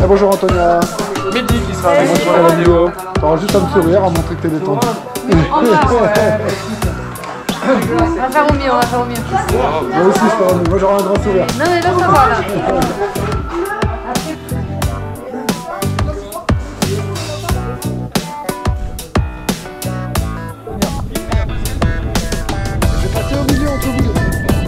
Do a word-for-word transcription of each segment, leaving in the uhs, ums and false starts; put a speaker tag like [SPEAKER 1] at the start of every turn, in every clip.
[SPEAKER 1] bonjour Antonia.
[SPEAKER 2] Mehdi qui sera avec
[SPEAKER 1] moi sur la vidéo. T'auras juste à me sourire, à montrer que t'es détendu.
[SPEAKER 3] On va faire au mieux, on va faire au mieux.
[SPEAKER 1] Moi aussi je ferai au mieux, moi j'aurai un grand sourire.
[SPEAKER 3] Non mais là ça va là.
[SPEAKER 1] Je vais passer au milieu entre vous deux.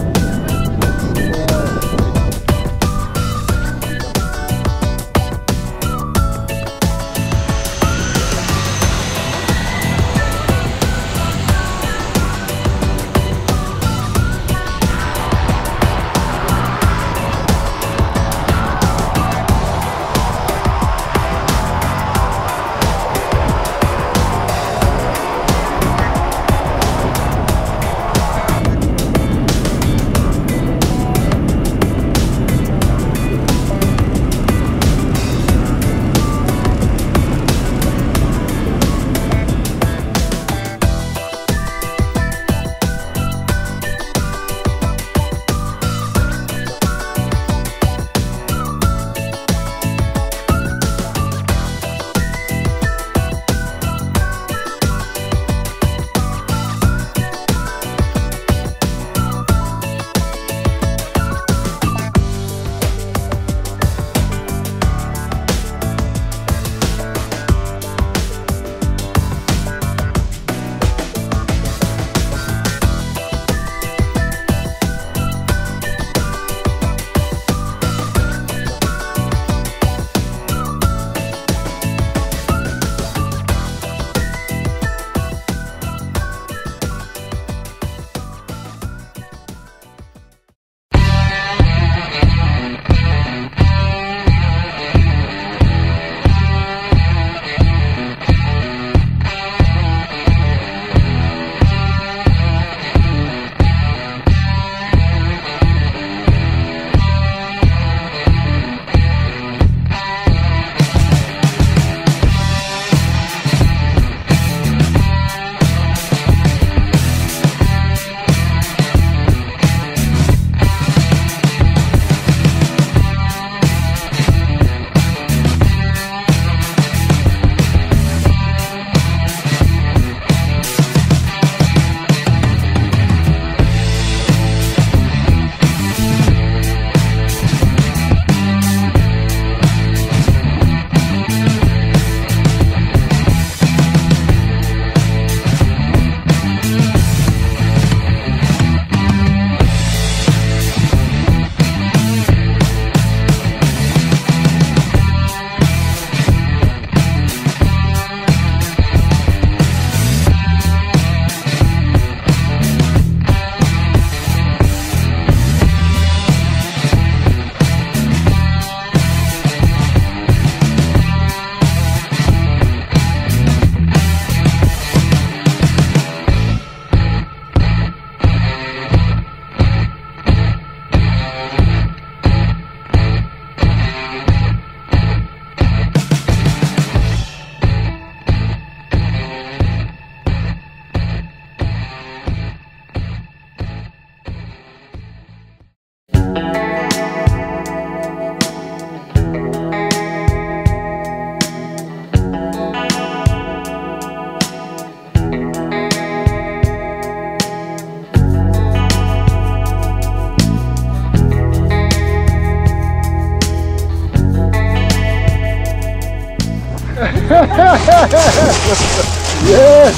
[SPEAKER 1] Yes.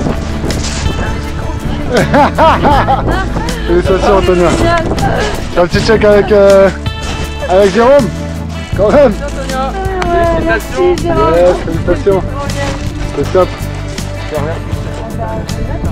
[SPEAKER 1] Félicitations Antonia. T'as un petit check avec, euh, avec Jérôme quand même.
[SPEAKER 2] Félicitations.
[SPEAKER 1] Yes, félicitations. C'est top.
[SPEAKER 2] De rien.